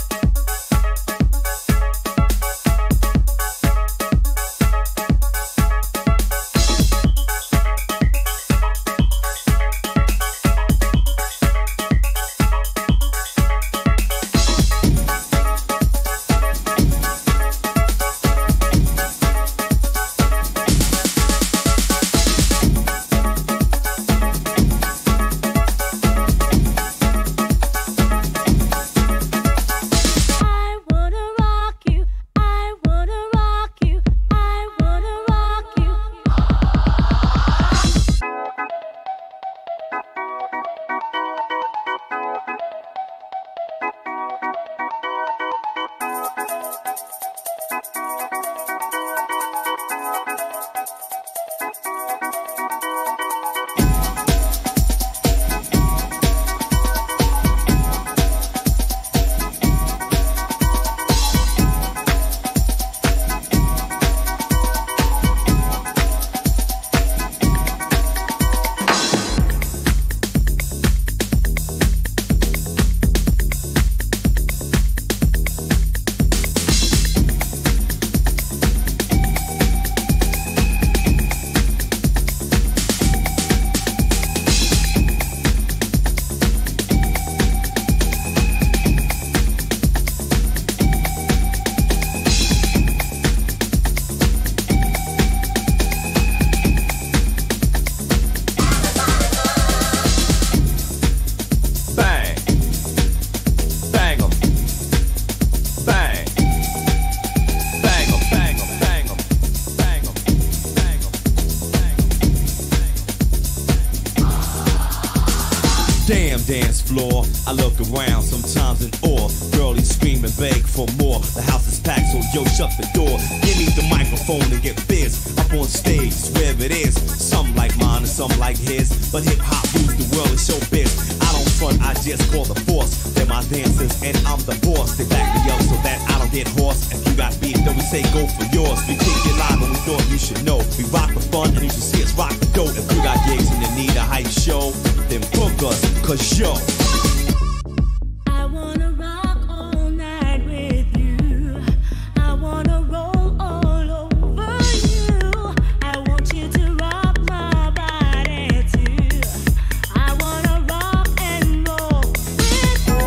dance floor. I look around, sometimes in awe. Girlies scream and beg for more. The house is packed, so yo, shut the door. Give me the microphone and get fizz. Up on stage, where it is. Some like mine and some like his. But hip-hop rules the world, is showbiz. I don't front, I just call the force. They're my dancers and I'm the boss. They back me up so that I don't get hoarse. If you got beef, then we say go for yours. We kick it live and we thought you should know. We rock the fun and you should see us rock the dough. If you got gigs and you need a hype show, then book us, cause yo, I wanna rock all night with you. I wanna roll all over you. I want you to rock my body too. I wanna rock and roll with you.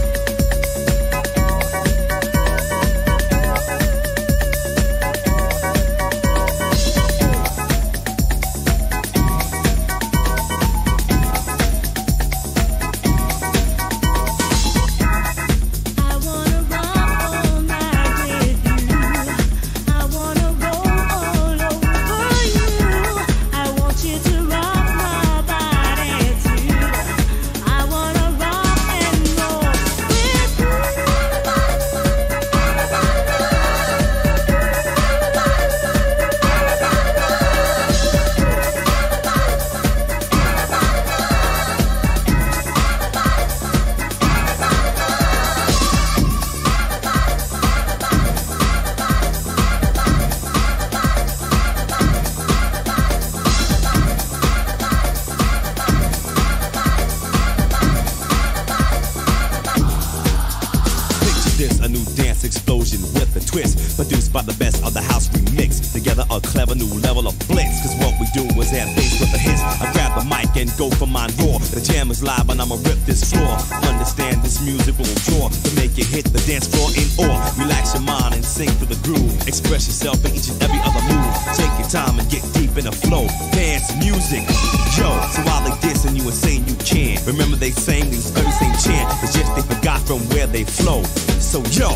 Explosion with a twist, produced by the best of the house remix. Together a clever new level of blitz, cause what we do is have bass with the hits. I grab the mic and go for mine raw. The jam is live and I'ma rip this floor. Understand this music will draw to make you hit the dance floor in awe. Relax your mind and sing through the groove. Express yourself in each and every other move. Take your time and get deep in the flow. Dance music, yo. So while they dissing you and saying you can, remember they sang these very same chant. It's just they forgot from where they flow. So yo,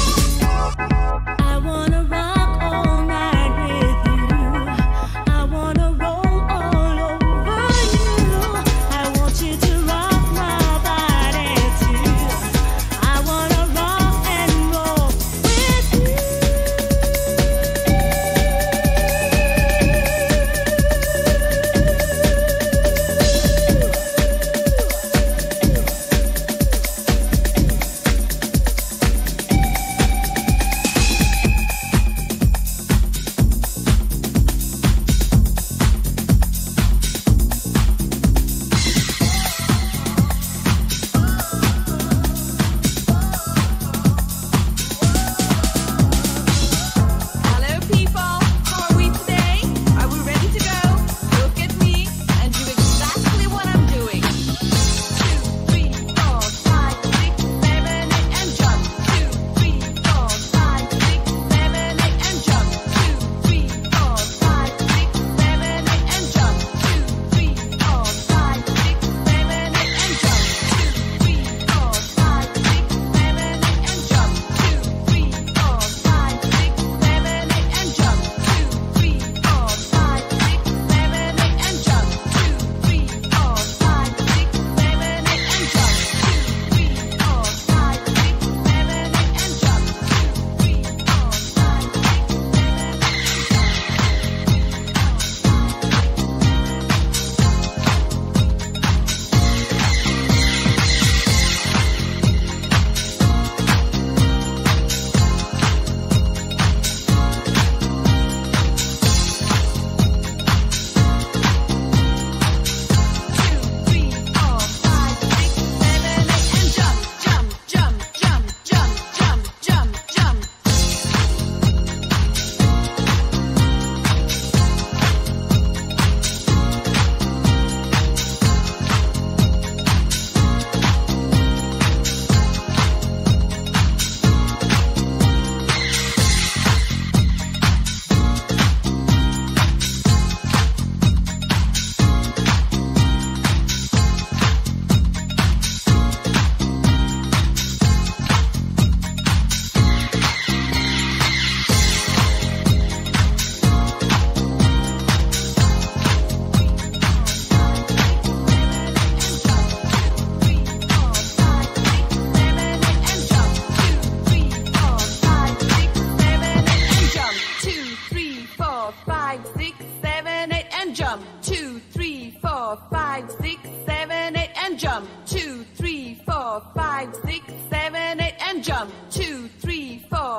I wanna rock all night with you. I wanna roll all over you. I want you to rock my body too. I wanna rock and roll with you.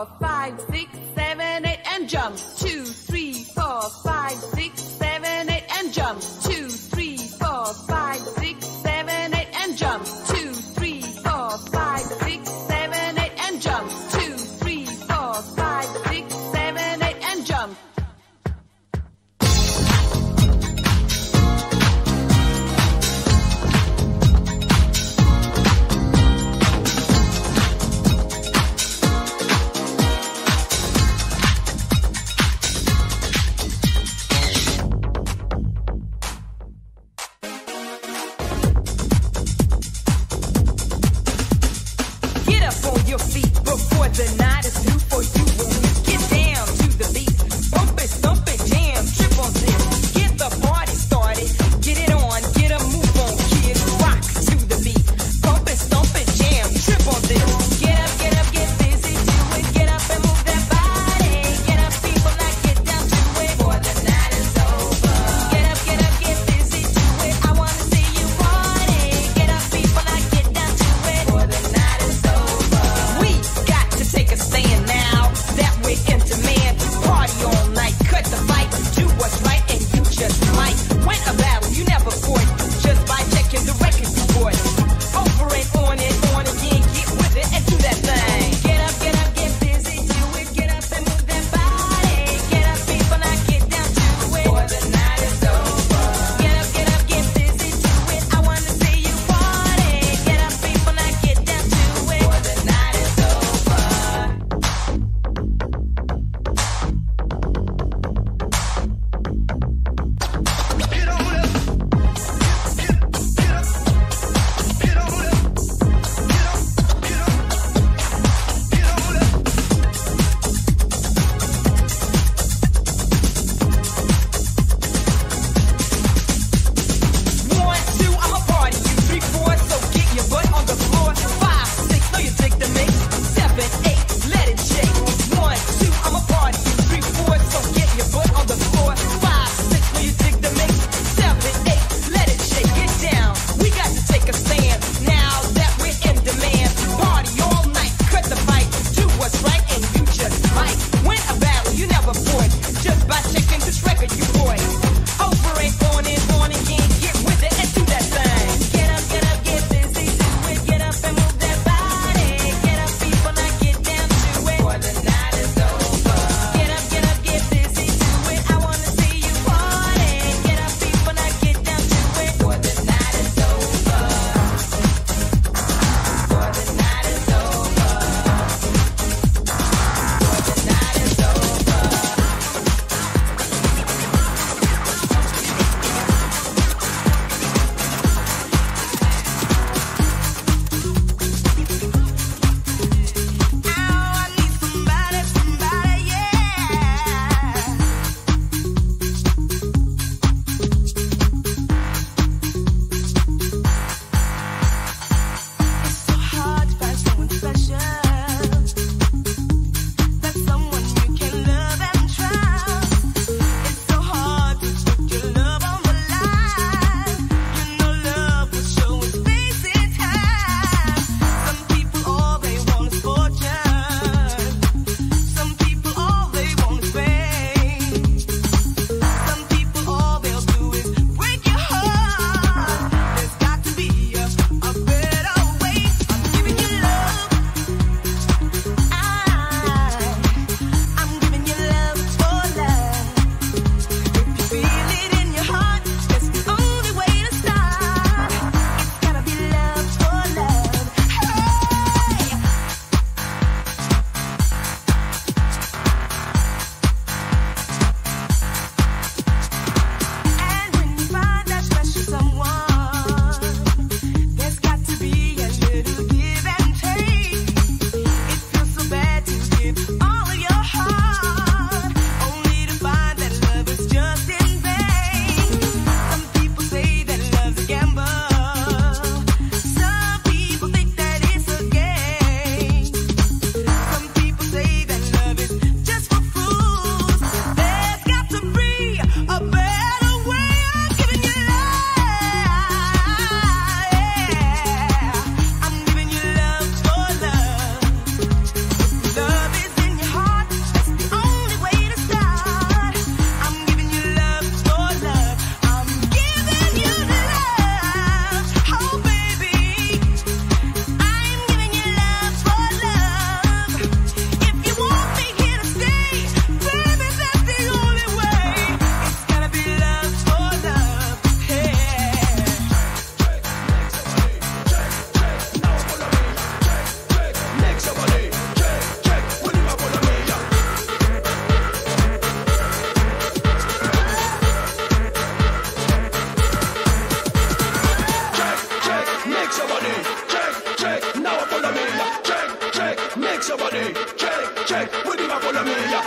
4, 5, 6, 7, 8, and jump. 2, 3, 4, 5, 6, 7, 8, and jump. 2, 3, 4, 5, 6, 7, 8, and jump. 2, 3, 4, 5, 6, 7, 8, and jump. 2, 3, 4, 5, 6, 7, 8, and jump. check, check. When you follow me, yeah.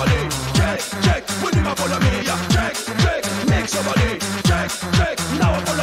Check, check, now follow me, yeah. Check, check, make somebody. Check, check, now follow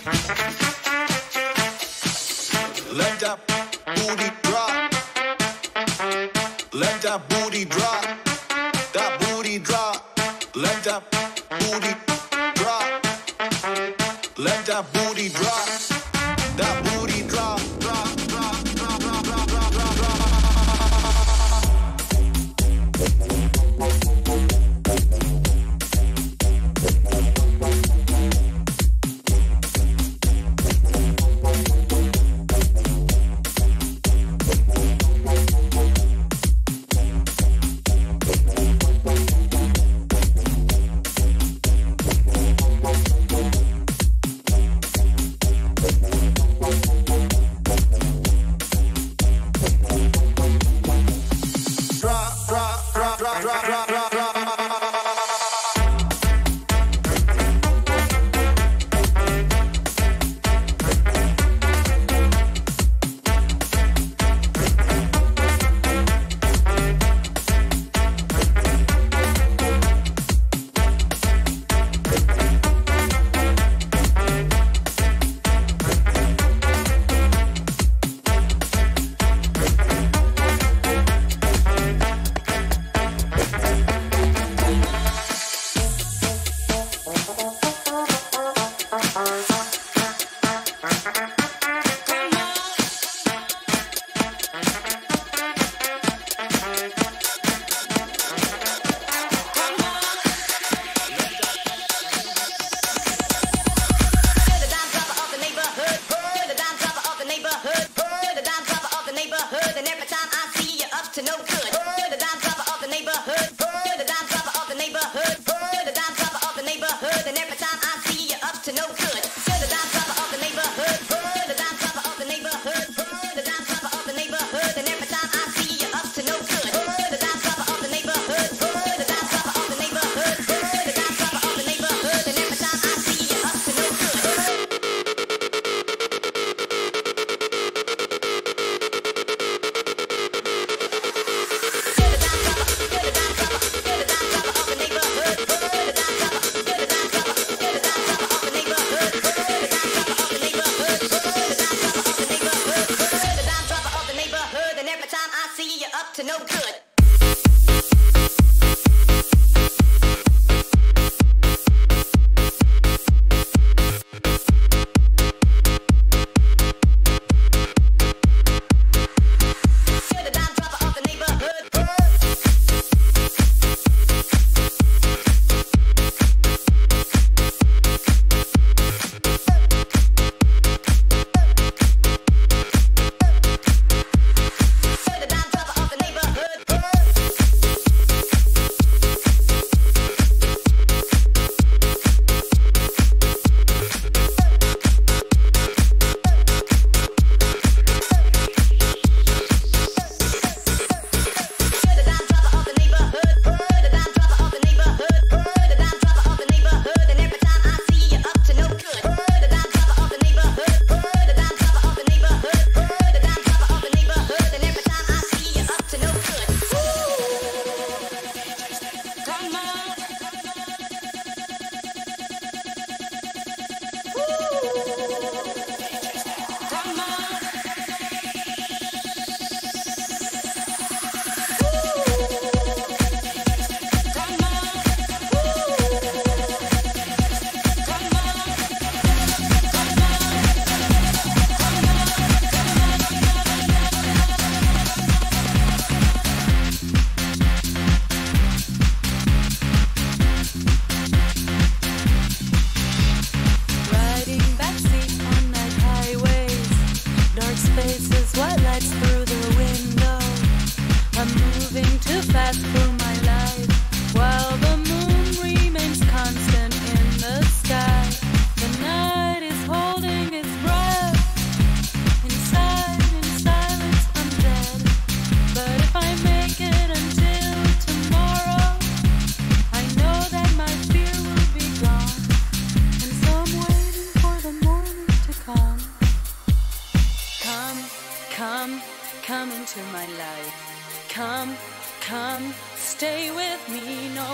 Let that booty drop. Let that booty drop. That booty drop. Let that booty drop. Let that booty drop. That booty drop. Drop, drop, drop, drop, drop, drop, drop, drop.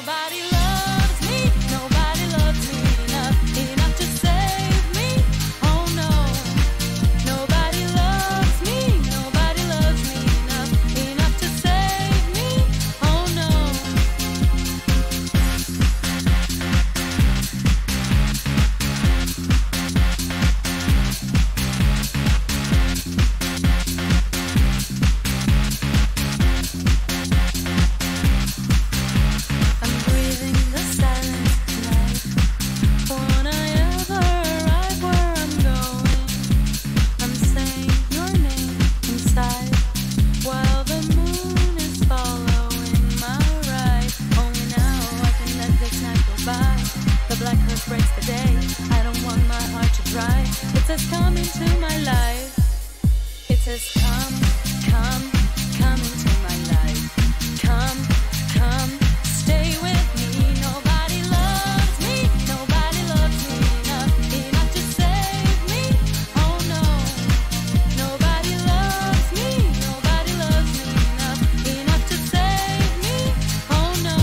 Nobody loves me enough to save me. It has come into my life. It has come into my life. Come, stay with me. Nobody loves me enough to save me. Oh no, nobody loves me enough to save me. Oh no.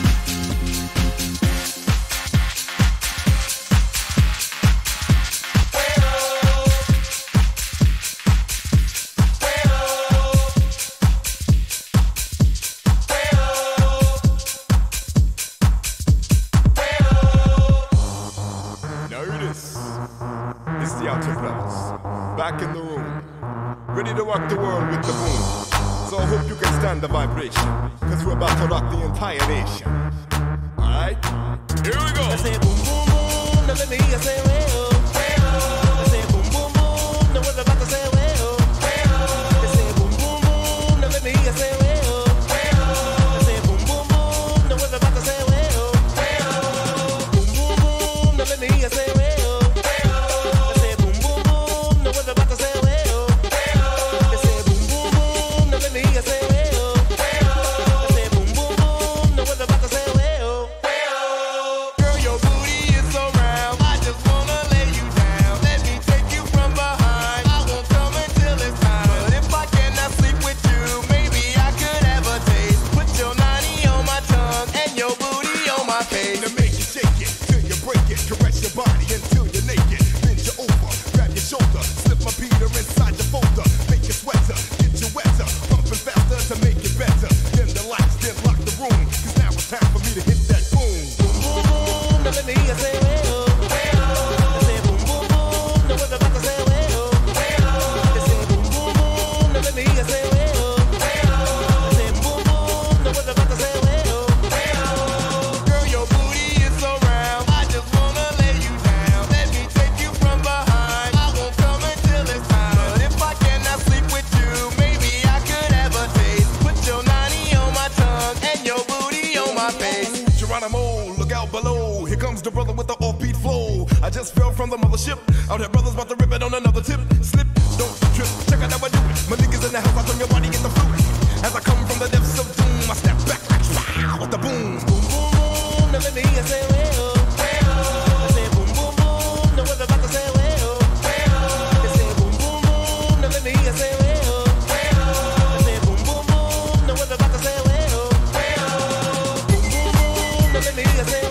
It's the Outer Brothers, back in the room, ready to rock the world with the boom. So I hope you can stand the vibration, cause we're about to rock the entire nation. Alright, here we go. I say boom boom boom, now let me hear say well. I say boom boom boom, now we're about to say well. I say boom boom boom, now let me hear say well. I say boom boom boom, now we're about to say well. Boom boom boom, now let me hear say well. Look out below, here comes the brother with the offbeat flow. I just fell from the mothership, out here brothers about to rip it on another tip. Slip, don't trip, check out how I do it. My niggas in the house, I turn your body into fluid. As I come from the depths of doom, I step back like wow, with the boom. Boom, boom, boom, now let me hear say well. I say boom, boom, boom, now we're about to say well. I say boom, boom, boom, now let me hear say well. I say boom, boom, boom, now we're about to say well. Boom, boom, boom, now let me hear say well.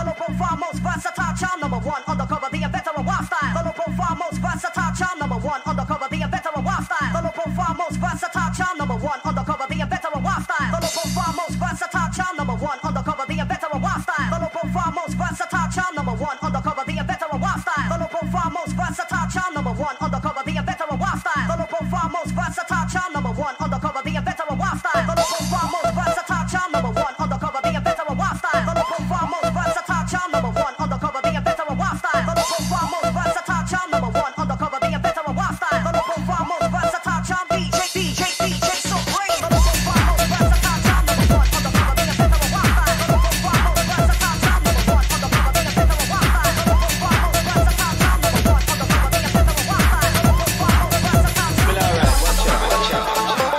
low profile, most versatile child, number one undercover, the inventor of wild style. The low profile, most versatile child, number one undercover, the inventor of wild style. The low profile, most versatile child, number one undercover, the inventor of wild style. The low profile, most versatile child, number one undercover, the inventor of wild style. The low profile, most versatile child, number one undercover, the inventor of wild style. The low profile, most versatile child, number one undercover, the inventor of wild style. The low profile, most versatile child, number one undercover, the inventor of wild style. The low profile, most versatile child, number one undercover, the inventor of wild style. The low profile, most versatile child, number one undercover, the inventor of wild style. The low profile, most versatile child, number one undercover, the inventor of wild style. The low profile, most versatile child, DJ Supreme. The low profile, most versatile child, number one undercover, the inventor of wild style. The low profile, most versatile child, number one undercover, the inventor of wild style. The low profile, most versatile child, number one undercover, the inventor of wild style. The low profile, most versatile child. Well, alright, watch out.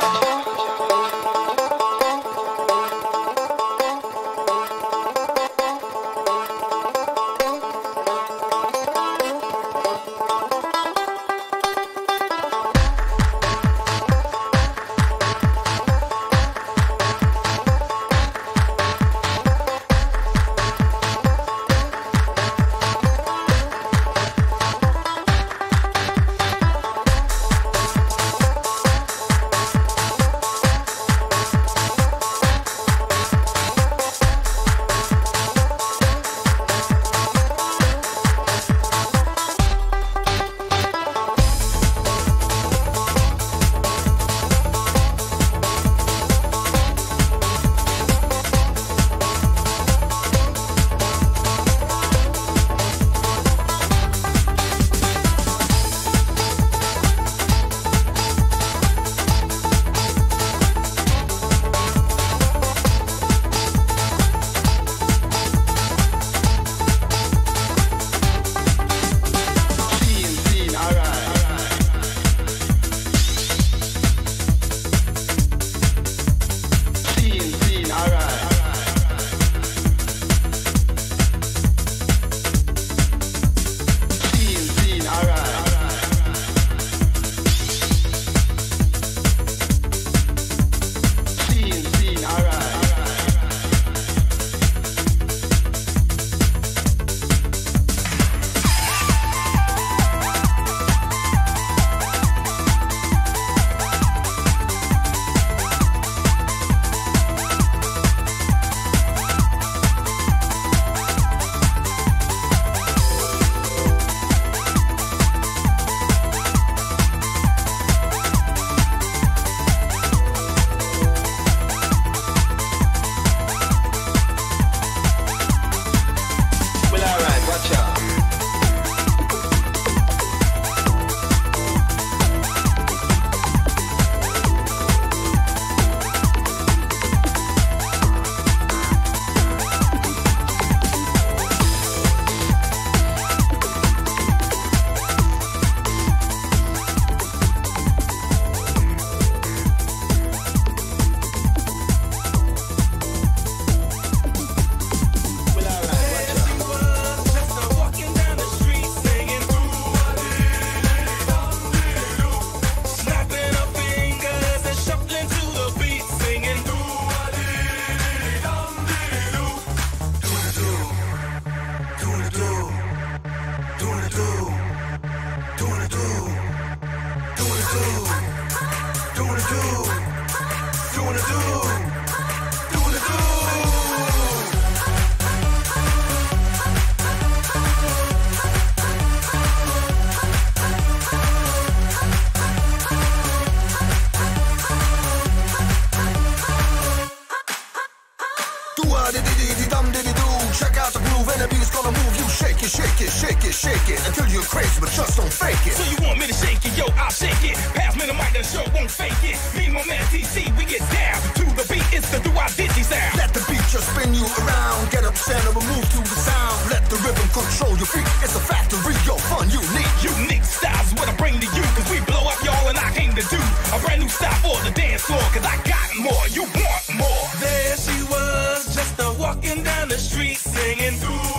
Check out the groove and the beat's gonna move you. Shake it, shake it, shake it, shake it until you're crazy, but just don't fake it. So you want me to shake it? Yo, I'll shake it. Pass me the mic, the show won't fake it. Me and my man TC, we get down to the beat. It's the do-I-digi sound. Let the beat just spin you around. Get up, stand up, and move to the sound. Let the rhythm control your feet. It's a factory, yo, fun, unique. Unique styles is what I bring to you. Cause we blow up y'all and I came to do a brand new style for the dance floor. Cause I got more, you want more. There she was, just a walking down the street singing.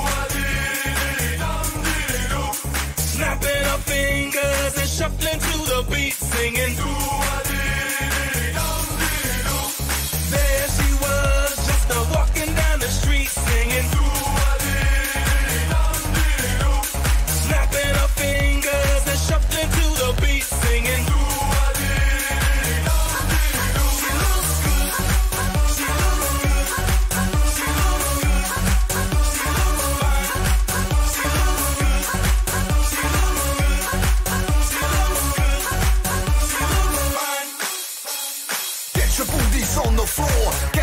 Snapping her fingers and shuffling to the beat singing. There she was, just a walking down the street singing.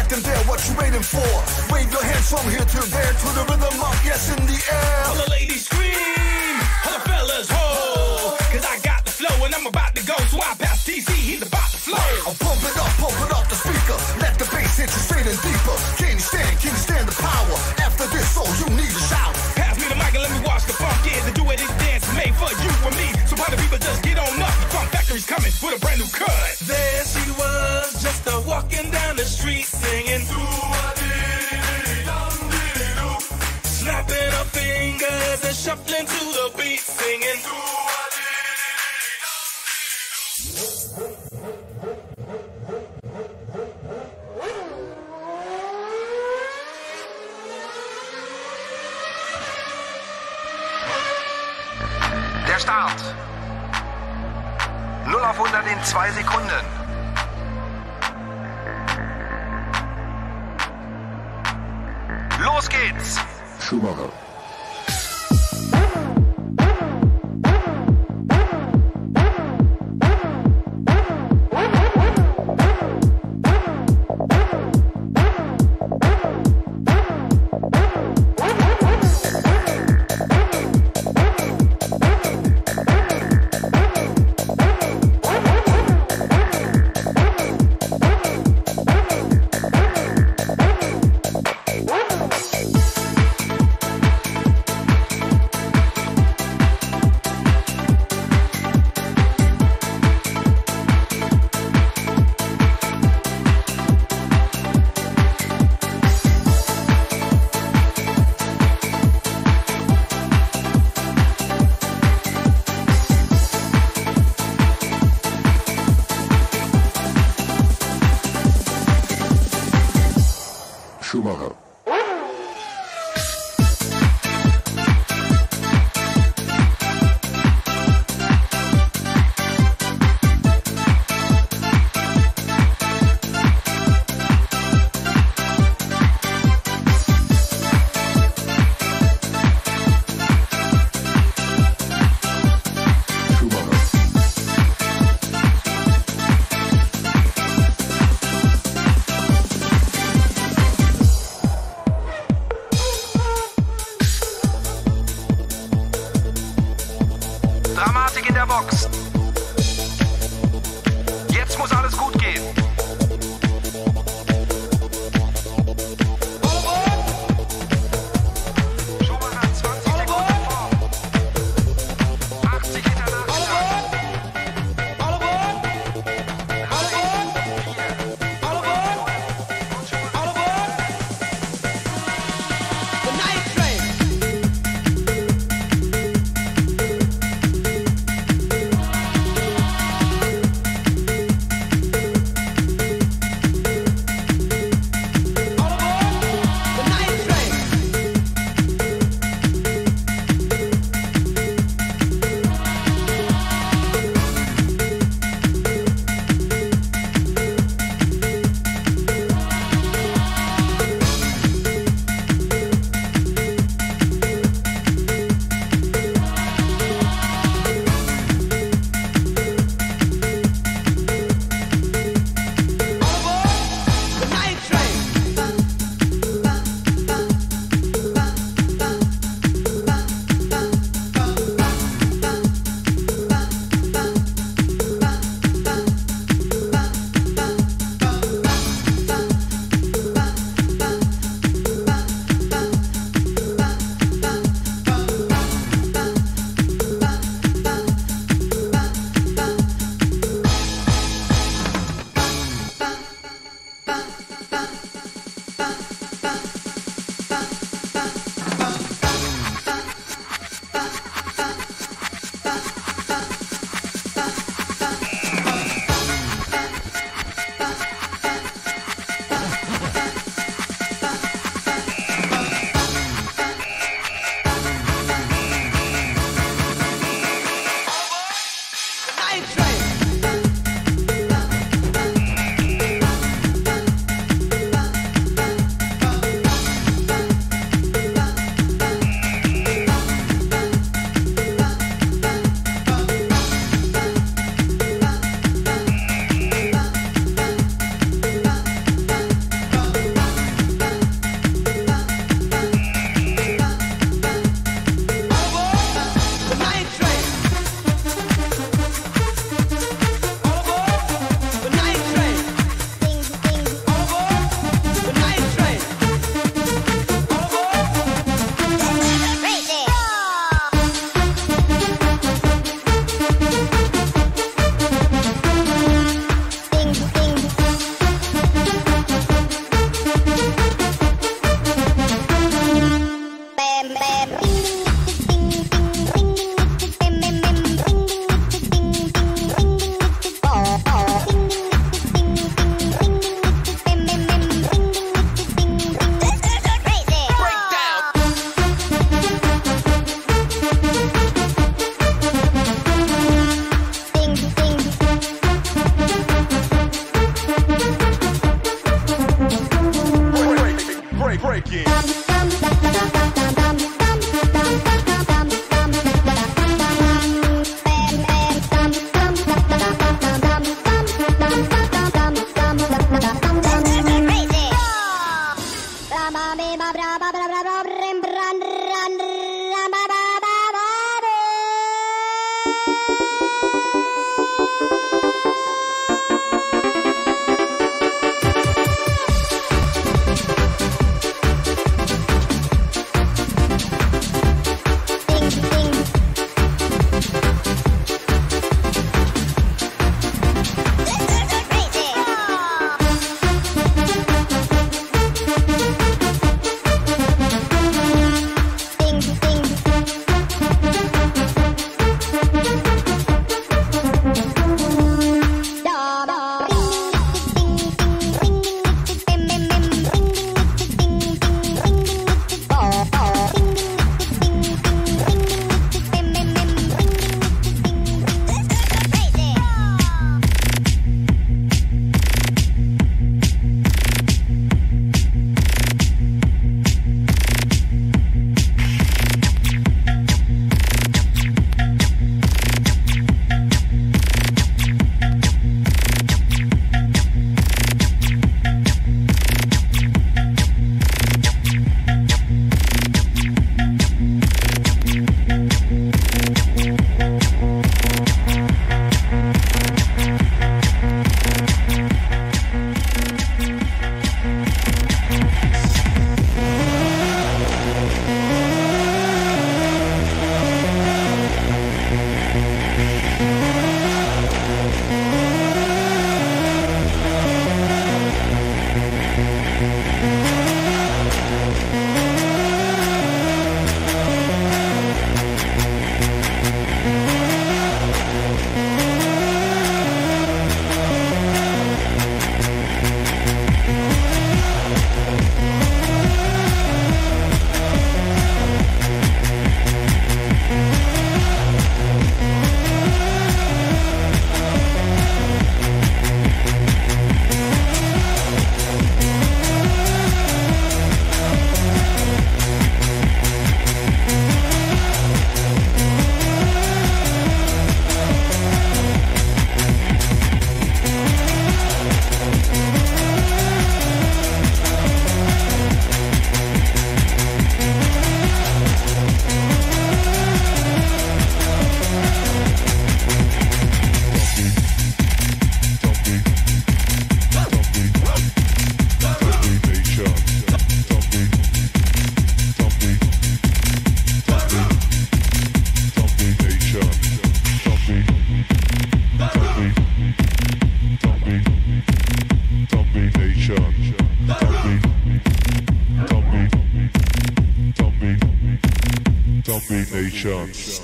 them there, what you waiting for? Wave your hands from here to there to the rhythm of yes in the air. All the ladies scream, all the fellas ho, cause I got the flow and I'm about to go, so I pass TC, he's about to flow. I'll pump it up the speaker, let the bass hit you straight and deeper. Can you stand the power? After this, all you need is shout. Pass me the mic and let me watch the funk is. The do it, this dance is made for you and me, so party people just get on up. Funk Factory's coming with a brand new cut. There she was, just a walking down the street singing. Snapping her fingers and shuffling to the beat singing. Der Start. 0 auf 100 in 2 Sekunden. Los geht's. Schumacher. Schumacher. Dramatik in der Box. Jetzt muss alles gut gehen. Schumacher 20 Sekunden vor. 80 hinter Nachstand. 3, 2, 1. Nations.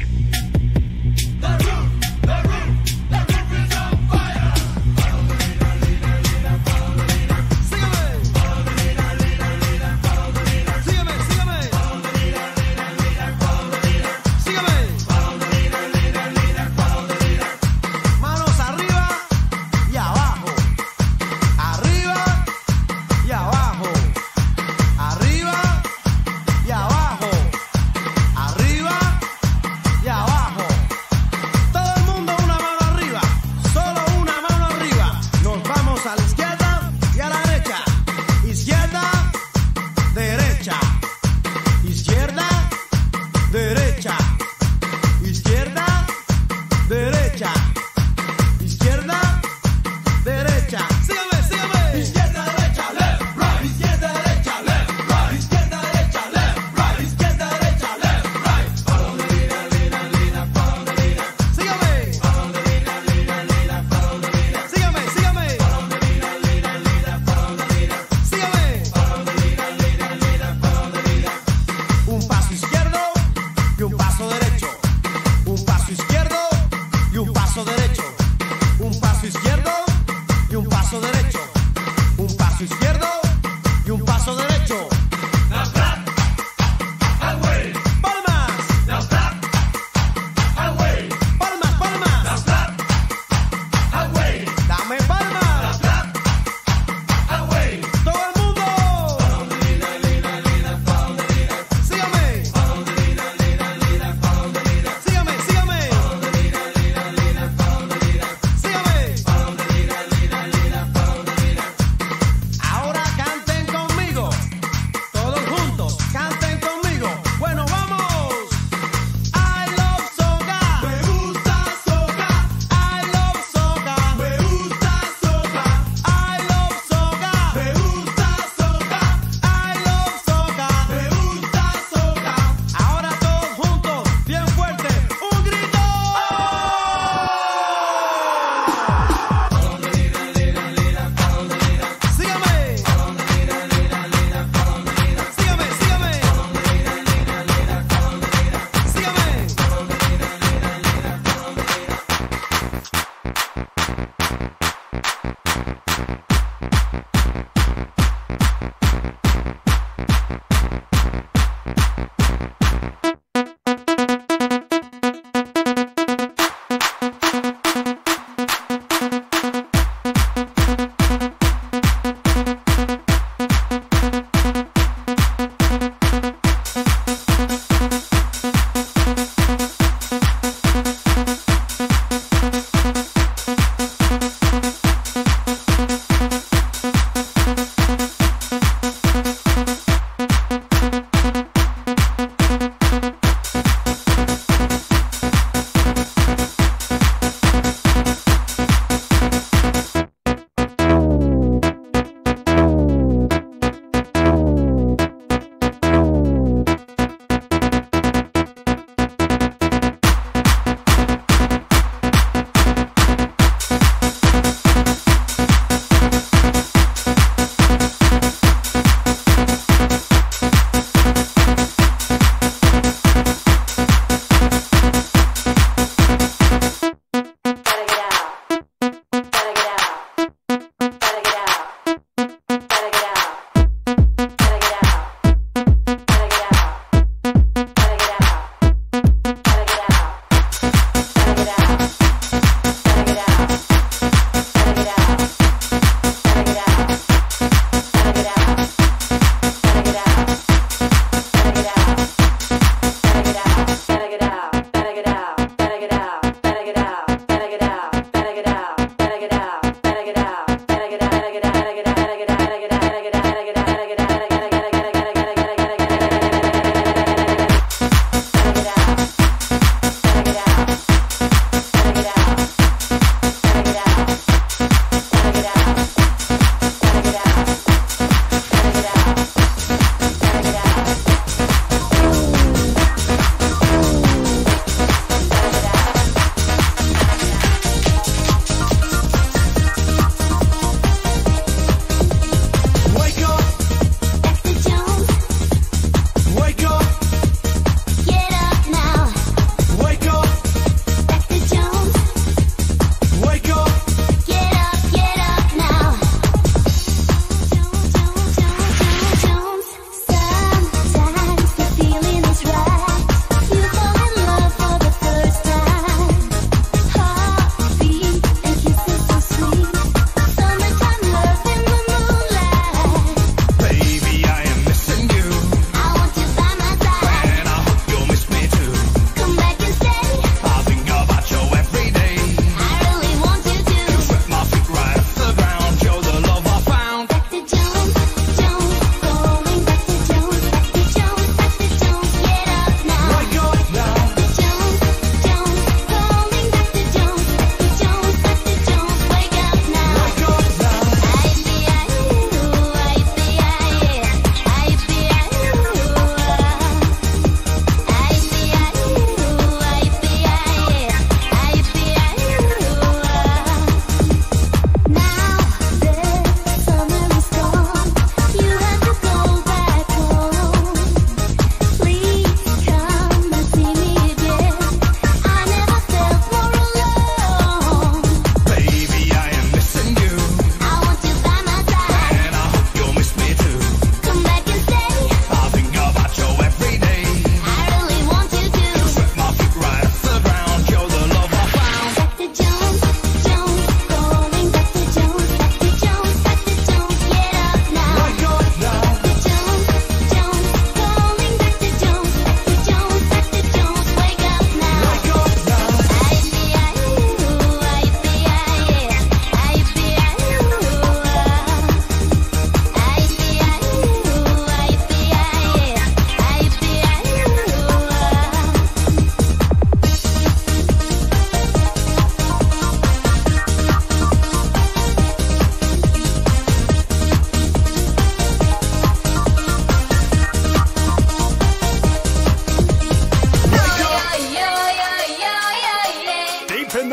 Manos arriba y abajo, arriba y abajo, arriba y abajo, arriba y abajo. Todo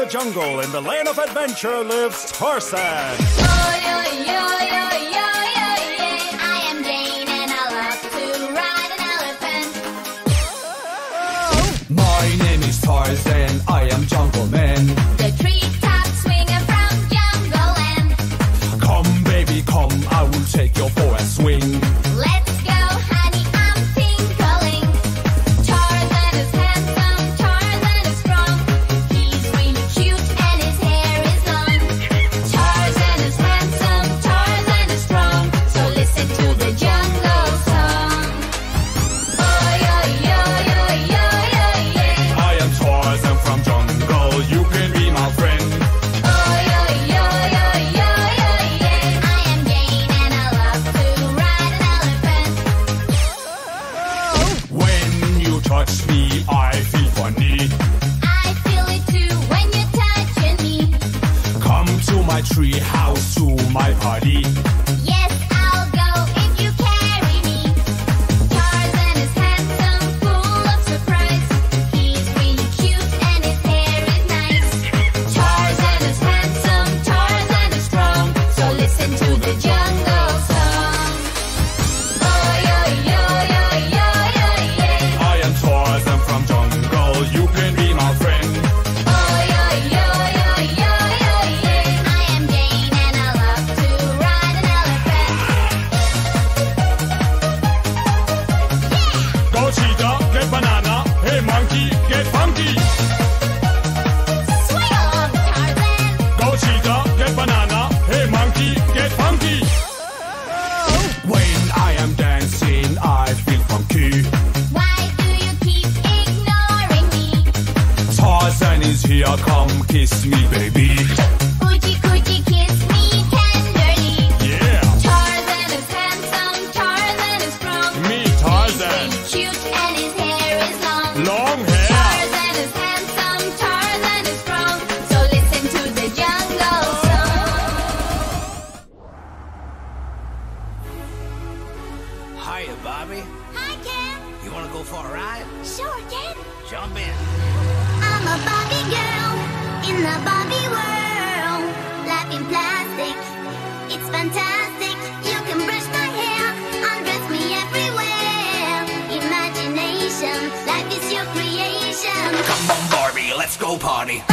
jungle, in the land of adventure lives Tarzan. I am Jane and I love to ride an elephant. My name is Tarzan, I am Jungle Man. The treetop swinger from Jungle Land. Come baby, come, I will take you for a swing. Let's go, honey, I'm tinkling. Tarzan is handsome, Tarzan is strong. He's really cute and his hair is long. Tarzan is handsome, Tarzan is strong. So listen to the jungle song. I am Tarzan from jungle, you can be my friend. I am Jane and I love to ride an elephant. When you touch me, I feel funny. I feel it too when you're touching me. Come to my tree house, to my party. Yes, I'll go if you carry me. Tarzan is handsome, full of surprise. He's really cute and his hair is nice. Tarzan is handsome, Tarzan is strong. So listen to the jungle song. I am Tarzan from jungle, you can be my friend. I am Jane and I love to ride an elephant. Go cheetah, get banana. Hey monkey, get funky. Swing along, Tarzan. Go cheetah, get banana. Hey monkey, get funky. When I am dancing, I feel funky. Why do you keep ignoring me? Tarzan is here, come kiss me, baby. Coochie coochie kiss me tenderly. Yeah, Tarzan is handsome, Tarzan is strong. me Tarzan, He's cute and his hair is long. long hair. Tarzan is handsome, Tarzan is strong. So listen to the jungle song. Hiya, Bobby. Hi, Ken. You wanna go for a ride? Sure, Ken. Jump in. I'm a Barbie girl in the Barbie world. Life in plastic, it's fantastic. You can brush my hair, undress me everywhere. Imagination, life is your creation. Come on, Barbie, let's go party.